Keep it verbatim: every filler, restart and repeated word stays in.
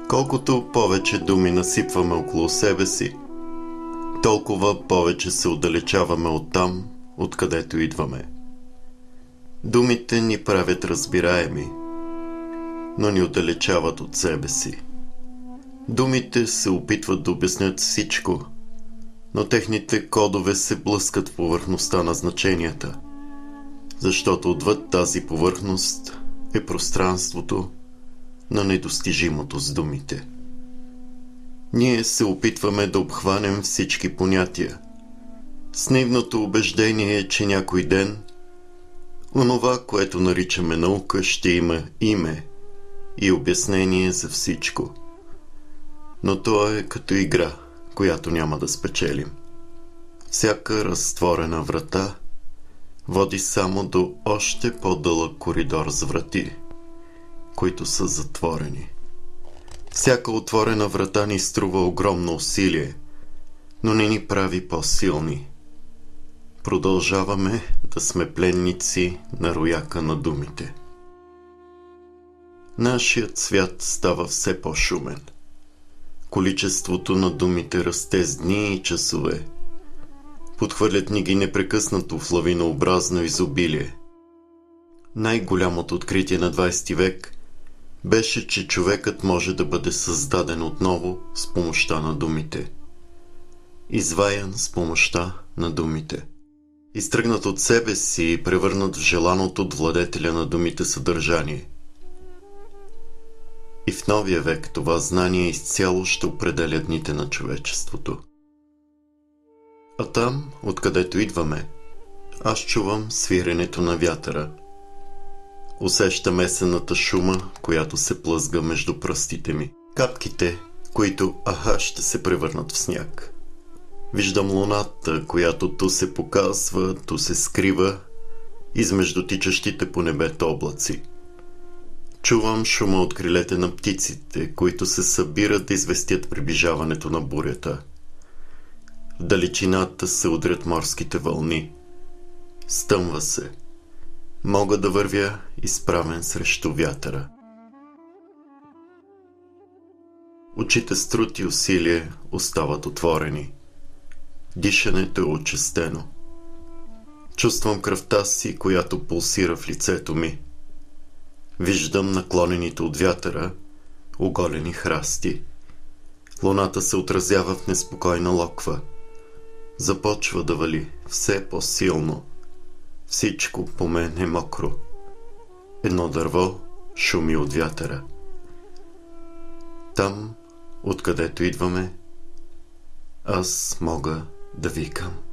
Колкото повече думи насипваме около себе си, толкова повече се отдалечаваме от там, откъдето идваме. Думите ни правят разбираеми, но ни отдалечават от себе си. Думите се опитват да обяснят всичко, но техните кодове се блъскат в повърхността на значенията, защото отвъд тази повърхност е пространството на недостижимото с думите. Ние се опитваме да обхванем всички понятия, с наивното убеждение, че някой ден онова, което наричаме наука, ще има име и обяснение за всичко. Но то е като игра, която няма да спечелим. Всяка разтворена врата води само до още по-дълъг коридор с врати, които са затворени. Всяка отворена врата ни струва огромно усилие, но не ни прави по-силни. Продължаваме да сме пленници на рояка на думите. Нашият свят става все по-шумен. Количеството на думите расте с дни и часове. Подхвърлят ни ги непрекъснато в лавинообразно изобилие. Най-голямото откритие на двайсети век беше, че човекът може да бъде създаден отново с помощта на думите. Изваян с помощта на думите. Изтръгнат от себе си и превърнат в желаното от владетеля на думите съдържание. И в новия век това знание изцяло ще определя дните на човечеството. А там, откъдето идваме, аз чувам свиренето на вятъра. Усещам есенната шума, която се плъзга между пръстите ми. Капките, които аха ще се превърнат в сняг. Виждам луната, която ту се показва, ту се скрива измежду тичащите по небето облаци. Чувам шума от крилете на птиците, които се събират да известят приближаването на бурята. В далечината се удрят морските вълни. Стъмва се. Мога да вървя изправен срещу вятъра. Очите с труд и усилие остават отворени. Дишането е очистено. Чувствам кръвта си, която пулсира в лицето ми. Виждам наклонените от вятъра оголени храсти. Луната се отразява в неспокойна локва. Започва да вали все по-силно. Всичко по мен е мокро. Едно дърво шуми от вятъра. Там, откъдето идваме, аз мога да викам.